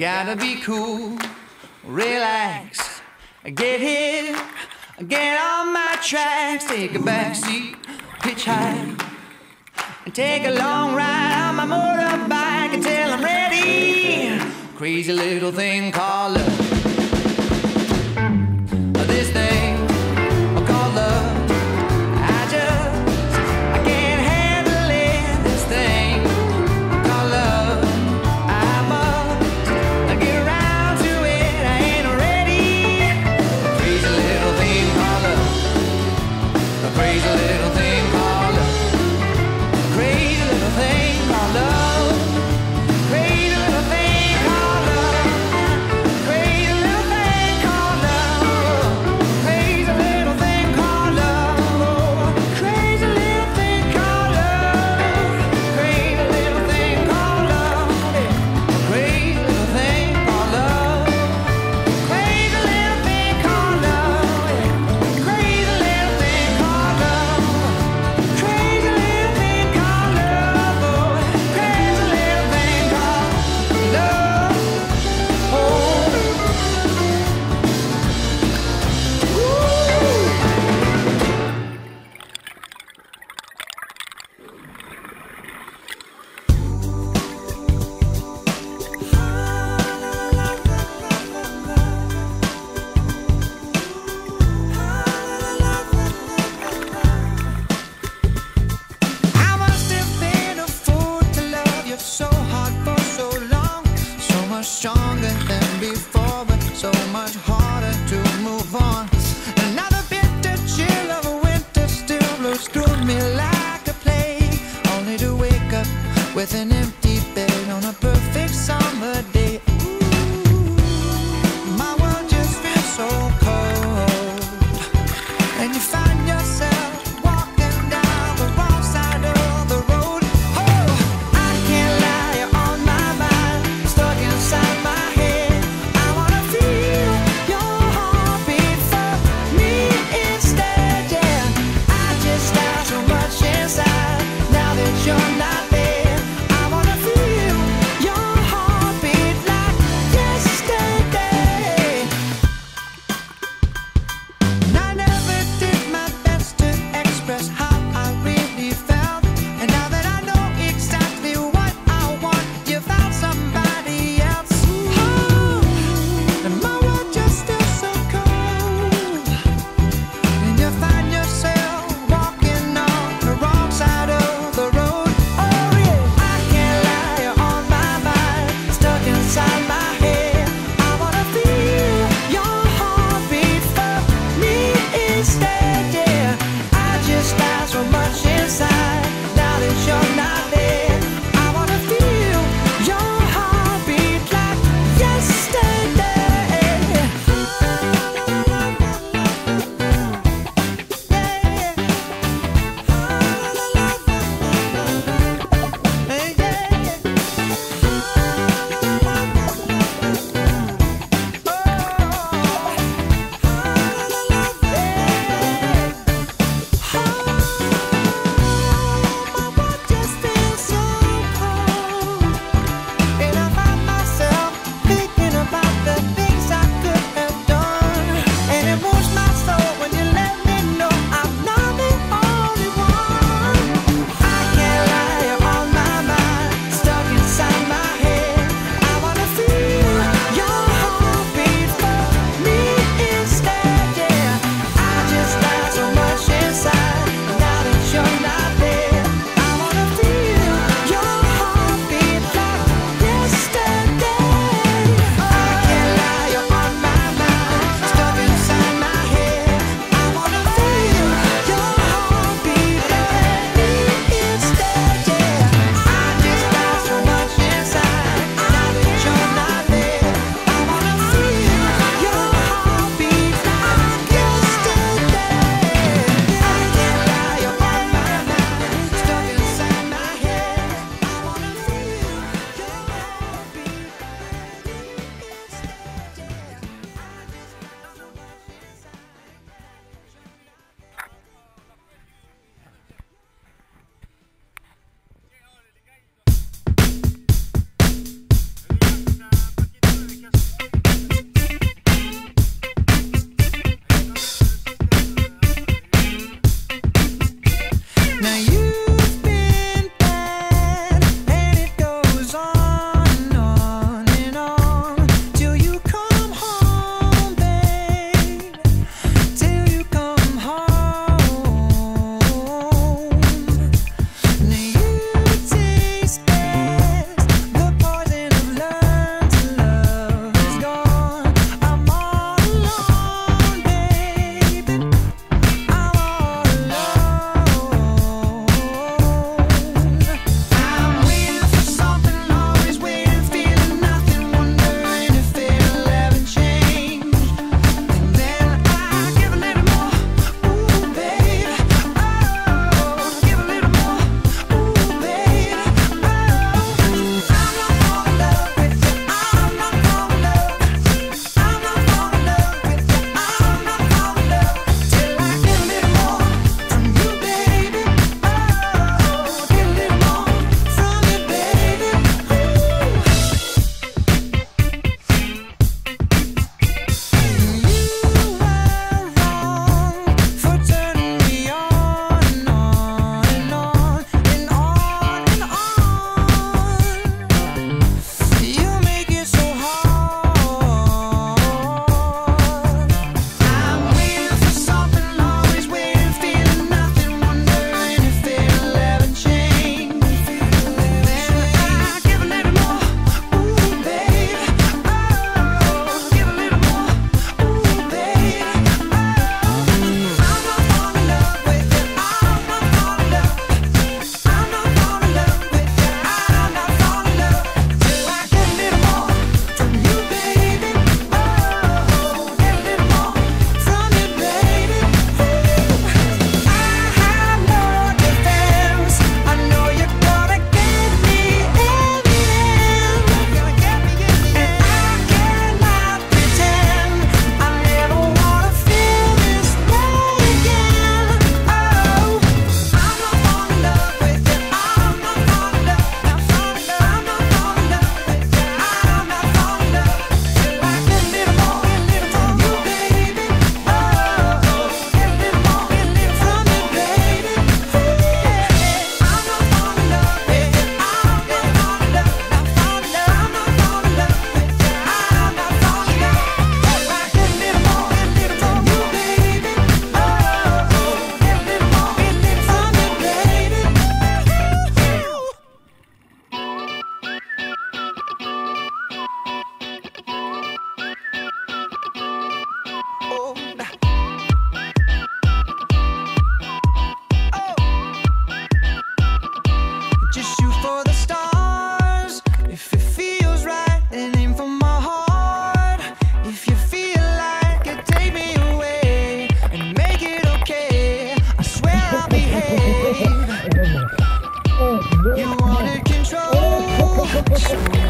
gotta be cool, relax, get hit, get on my tracks, take a backseat, hitchhike, and take a long ride on my motorbike until I'm ready. Crazy little thing called love. This thing called love. I can't handle it. This thing called love. I must get around to it. I ain't ready. Crazy little thing called love. A crazy little thing called love. Crazy little thing called love. Crazy little thing called love. Crazy little thing called love. Crazy little thing called love. Crazy little thing called love. Crazy little thing called love. Crazy little thing called love. Crazy little thing called love. Crazy little thing called love. Crazy little thing called love. Crazy little thing called love. I must have been a fool to love you so hard for so long. So much stronger than before, but so much harder to move on. Another bitter chill of a winter still blows through me like a plague. Only to wake up with an empty bed on a perfect summer day. Ooh, my world just feels so cold. And you find yourself walking down the wrong side of the road. Oh, I can't lie, you're on my mind, stuck inside my head. I wanna feel your heartbeat for me instead, yeah. I just have so much inside now that you're not there. I wanna feel your heartbeat Show.